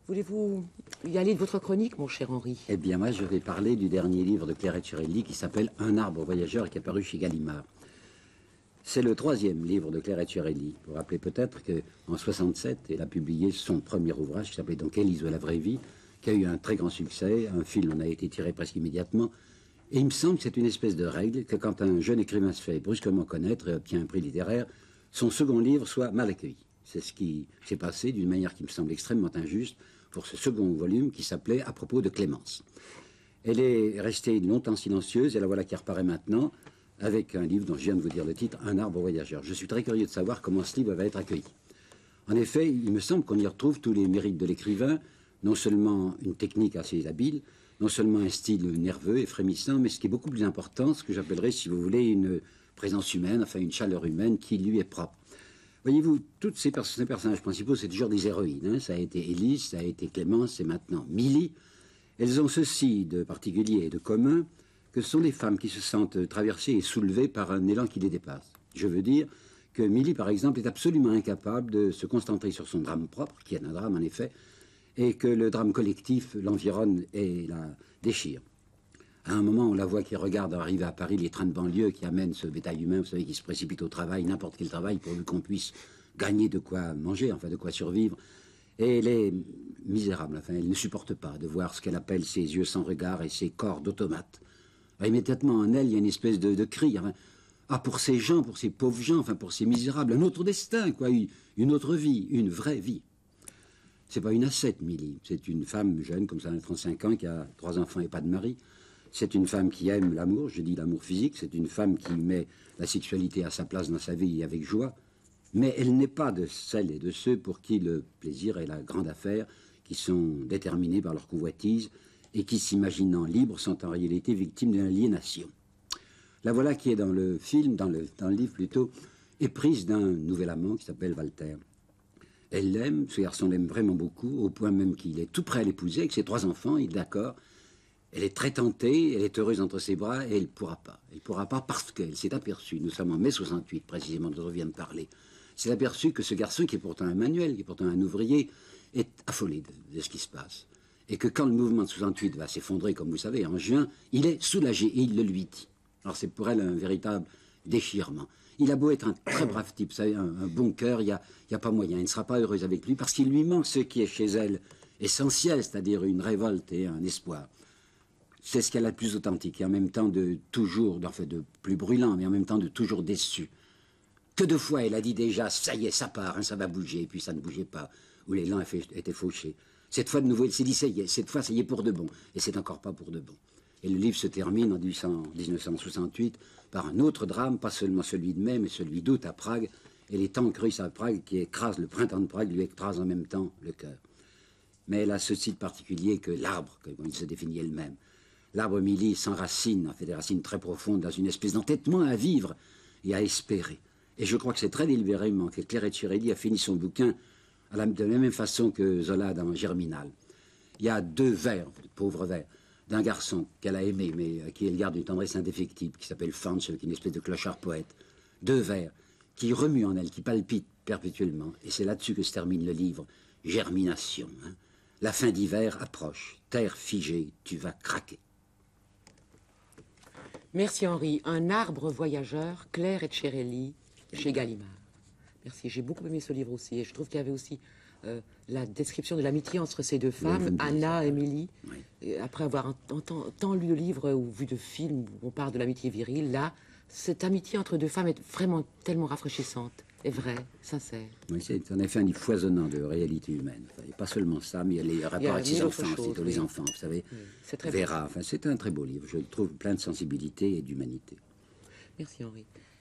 Voulez-vous y aller de votre chronique, mon cher Henri? Eh bien, moi, je vais parler du dernier livre de Claire Etcherelli qui s'appelle Un arbre voyageur, qui est paru chez Gallimard. C'est le 3e livre de Claire Etcherelli. Vous vous rappelez peut-être qu'en 67, elle a publié son premier ouvrage qui s'appelait donc Élise ou la vraie vie, qui a eu un très grand succès. Un film en a été tiré presque immédiatement. Et il me semble que c'est une espèce de règle que quand un jeune écrivain se fait brusquement connaître et obtient un prix littéraire, son second livre soit mal accueilli. C'est ce qui s'est passé d'une manière qui me semble extrêmement injuste pour ce second volume qui s'appelait À propos de Clémence. Elle est restée longtemps silencieuse et la voilà qui reparaît maintenant avec un livre dont je viens de vous dire le titre, Un arbre voyageur. Je suis très curieux de savoir comment ce livre va être accueilli. En effet, il me semble qu'on y retrouve tous les mérites de l'écrivain, non seulement une technique assez habile, non seulement un style nerveux et frémissant, mais ce qui est beaucoup plus important, ce que j'appellerais, si vous voulez, une présence humaine, enfin une chaleur humaine qui lui est propre. Voyez-vous, tous ces personnages principaux, c'est toujours des héroïnes. Hein. Ça a été Élise, ça a été Clémence, c'est maintenant Milly. Elles ont ceci de particulier et de commun, que ce sont des femmes qui se sentent traversées et soulevées par un élan qui les dépasse. Je veux dire que Milly, par exemple, est absolument incapable de se concentrer sur son drame propre, qui est un drame en effet, et que le drame collectif l'environne et la déchire. À un moment, on la voit qui regarde arriver à Paris les trains de banlieue qui amènent ce bétail humain, vous savez, qui se précipite au travail, n'importe quel travail, pourvu qu'on puisse gagner de quoi manger, enfin de quoi survivre. Et elle est misérable, enfin, elle ne supporte pas de voir ce qu'elle appelle ses yeux sans regard et ses corps d'automate. Immédiatement en elle, il y a une espèce de cri. Enfin, ah, pour ces gens, pour ces pauvres gens, enfin pour ces misérables, un autre destin, quoi, une autre vie, une vraie vie. C'est pas une ascète, Milly. C'est une femme jeune, comme ça, de 35 ans, qui a 3 enfants et pas de mari. C'est une femme qui aime l'amour, je dis l'amour physique. C'est une femme qui met la sexualité à sa place dans sa vie avec joie. Mais elle n'est pas de celles et de ceux pour qui le plaisir est la grande affaire, qui sont déterminés par leur convoitise et qui, s'imaginant libres, sont en réalité victimes d'une aliénation. La voilà qui est dans le film, dans le livre plutôt, éprise d'un nouvel amant qui s'appelle Walter. Elle l'aime, ce garçon l'aime vraiment beaucoup, au point même qu'il est tout prêt à l'épouser, avec ses 3 enfants, il est d'accord. Elle est très tentée, elle est heureuse entre ses bras, et elle ne pourra pas. Elle ne pourra pas parce qu'elle s'est aperçue, nous sommes en mai 68 précisément, dont on vient de parler, s'est aperçue que ce garçon, qui est pourtant un manuel, qui est pourtant un ouvrier, est affolé de ce qui se passe. Et que quand le mouvement de 68 va s'effondrer, comme vous savez, en juin, il est soulagé, et il le lui dit. Alors c'est pour elle un véritable déchirement. Il a beau être un très brave type, vous savez, un bon cœur, il y a pas moyen, elle ne sera pas heureuse avec lui, parce qu'il lui manque ce qui est chez elle essentiel, c'est-à-dire une révolte et un espoir. C'est ce qu'elle a de plus authentique, et en même temps de toujours, enfin de plus brûlant, mais en même temps de toujours déçu. Que de fois elle a dit déjà, ça y est, ça part, hein, ça va bouger, et puis ça ne bougeait pas, où l'élan était fauché. Cette fois de nouveau, elle s'est dit, ça y est, cette fois, ça y est pour de bon, et c'est encore pas pour de bon. Et le livre se termine en 1968 par un autre drame, pas seulement celui de mai, mais celui d'août à Prague, et les tanks russes à Prague qui écrasent le printemps de Prague, lui écrasent en même temps le cœur. Mais elle a ce site particulier que l'arbre, comme il se définit elle-même. L'arbre Milly s'enracine, en fait des racines très profondes, dans une espèce d'entêtement à vivre et à espérer. Et je crois que c'est très délibérément que Claire Etcherelli a fini son bouquin de la même façon que Zola dans Germinal. Il y a 2 vers, pauvres vers, d'un garçon qu'elle a aimé, mais à qui elle garde une tendresse indéfectible, qui s'appelle Fanch, qui est une espèce de clochard poète. 2 vers qui remuent en elle, qui palpitent perpétuellement. Et c'est là-dessus que se termine le livre, Germination. Hein. La fin d'hiver approche, terre figée, tu vas craquer. Merci Henri. Un arbre voyageur, Claire Etcherelli, chez Gallimard. Merci, j'ai beaucoup aimé ce livre aussi. Et je trouve qu'il y avait aussi la description de l'amitié entre ces 2 femmes, Anna et Milly. Oui. Et après avoir tant lu de livres ou vu de films où on parle de l'amitié virile, là, cette amitié entre 2 femmes est vraiment tellement rafraîchissante, est vraie, sincère. Oui, c'est en effet un livre foisonnant de réalité humaine. Enfin, il n'y a pas seulement ça, mais il y a les rapports avec ses enfants, c'est tous les enfants, vous savez. Oui, c'est très Vera, enfin, c'est un très beau livre. Je le trouve plein de sensibilité et d'humanité. Merci Henri.